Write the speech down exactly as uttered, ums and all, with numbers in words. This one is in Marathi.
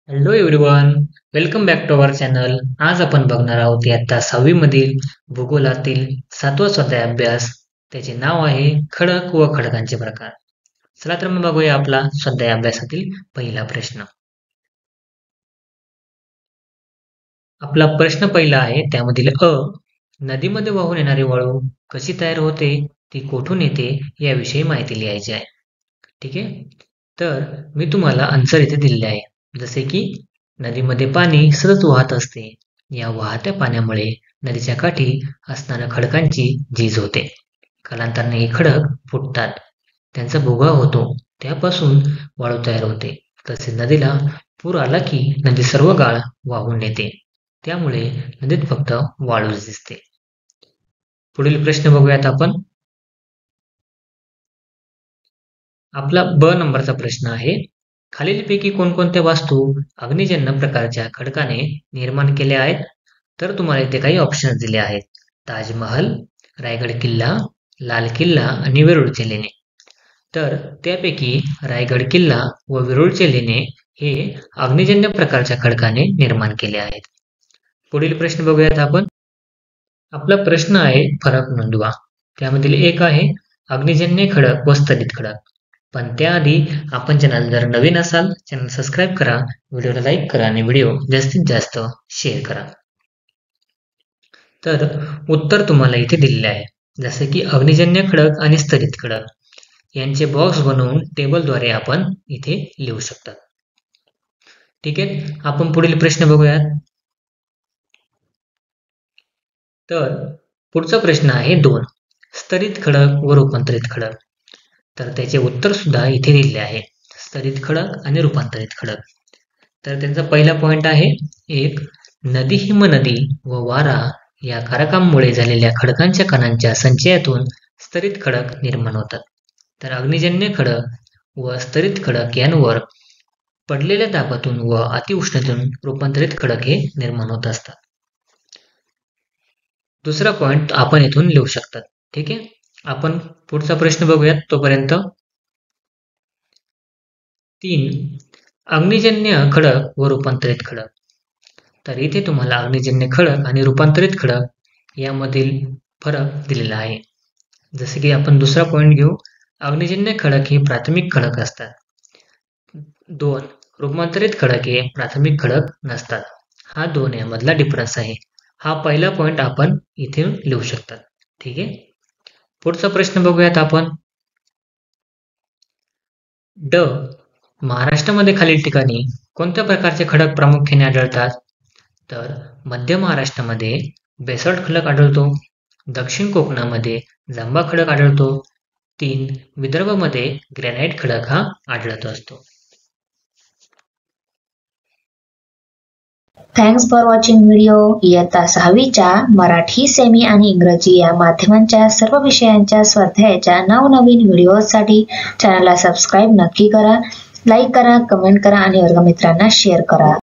Hello everyone, welcome back to our channel. आज आपण बघणार आहोत इयत्ता सहावी मधील भूगोलातील सातवा स्वाध्याय अभ्यास. त्याचे नाव आहे खडक व खडकांचे प्रकार. चला तर मग बघूया आपला स्वाध्याय अभ्यासातील पहिला प्रश्न. आपला प्रश्न पहिला आहे त्यामधील अ, नदीमध्ये वाहून येणारी वाळू कशी तयार होते, ती कोठून येते याविषयी माहिती लिहायची आहे. ठीक आहे, तर मी तुम्हाला आन्सर इथे दिलेले आहे. जसे की नदीमध्ये पाणी सतत वाहत असते. या वाहत्या पाण्यामुळे नदीच्या काठी असणाऱ्या खडकांची झीज होते. कालांतराने हे खडक फुटतात, त्यांचा भोगा होतो, त्यापासून वाळू तयार होते. तसे नदीला पूर आला की नदी सर्व गाळ वाहून नेते, त्यामुळे नदीत फक्त वाळूच दिसते. पुढील प्रश्न बघूयात आपण. आपला ब नंबरचा प्रश्न आहे, खालीलपैकी कोणकोणत्या वास्तू अग्निजन्य प्रकारच्या खडकाने निर्माण केल्या आहेत? तर तुम्हाला इथे काही ऑप्शन्स दिले आहेत. ताजमहल, रायगड किल्ला, लाल किल्ला आणि वेरूळचे लेणे. तर त्यापैकी रायगड किल्ला व वेरूळचे लेणे हे अग्निजन्य प्रकारच्या खडकाने निर्माण केले आहेत. पुढील प्रश्न बघूयात आपण. आपला प्रश्न आहे फरक नोंदवा. त्यामधील एक आहे अग्निजन्य खडक व स्तरित खडक. पण त्याआधी आपण चॅनल जर नवीन असाल चॅनल सबस्क्राईब करा, व्हिडिओला लाईक करा आणि व्हिडिओ जास्तीत जास्त शेअर करा. तर उत्तर तुम्हाला इथे दिलेले आहे. जसे की अग्निजन्य खडक आणि स्तरित खडक यांचे बॉक्स बनवून टेबलद्वारे आपण इथे लिहू शकतात. ठीक आहे, आपण पुढील प्रश्न बघूयात. तर पुढचा प्रश्न आहे दोन, स्तरित खडक व रूपांतरित खडक. तर त्याचे उत्तर सुद्धा इथे दिलेले आहे, स्तरित खडक आणि रूपांतरित खडक. तर त्यांचा पहिला पॉइंट आहे एक, नदी, हिमनदी व वारा या कारकांमुळे झालेल्या खडकांच्या कणांच्या संचयातून स्तरित खडक निर्माण होतात. तर अग्निजन्य खडक व स्तरित खडक यांवर पडलेल्या दाबातून व अतिउष्णतेतून रूपांतरित खडक हे निर्माण होत असतात. दुसरा पॉइंट आपण इथून लिहू शकतात. ठीक आहे, आपण पुढचा प्रश्न बघूयात. तोपर्यंत तीन, अग्निजन्य खडक व रूपांतरित खडक. तर इथे तुम्हाला अग्निजन्य खडक आणि रूपांतरित खडक यामधील फरक दिलेला आहे. जसे की आपण दुसरा पॉइंट घेऊ, अग्निजन्य खडक हे प्राथमिक खडक असतात. दोन, रूपांतरित खडक हे प्राथमिक खडक नसतात. हा दोन यामधला डिफरन्स आहे. हा पहिला पॉइंट आपण इथे लिहू शकतात. ठीक आहे, पुढचा प्रश्न बघूयात आपण. ड, महाराष्ट्रामध्ये खालील ठिकाणी कोणत्या प्रकारचे खडक प्रामुख्याने आढळतात? तर मध्य महाराष्ट्रामध्ये बेसॉल्ट खडक आढळतो. दक्षिण कोकणामध्ये जांभा खडक आढळतो. तीन, विदर्भामध्ये ग्रॅनाइट खडक हा आढळत असतो. Thanks for watching video. इयत्ता सहावीच्या मराठी, सेमी आणि इंग्रजी या माध्यमांच्या सर्व विषयांच्या स्वाध्यायाच्या नवनवीन व्हिडिओसाठी चॅनलला सबस्क्राईब नक्की करा, लाईक करा, कमेंट करा आणि वर्गमित्रांना शेअर करा.